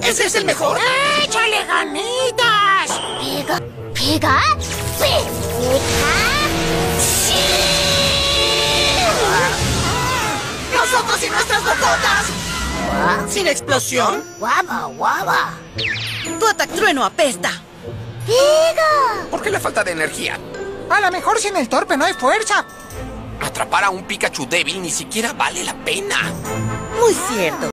¿Ese es el mejor? ¡Échale ganitas! Pega, pega, pega. ¡Sí! ¡Nosotros y nuestras bototas! ¿Sin explosión? Guava, guava. Tu ataque trueno apesta. Pega. ¿Por qué la falta de energía? A lo mejor sin el torpe no hay fuerza. Atrapar a un Pikachu débil ni siquiera vale la pena. Muy cierto.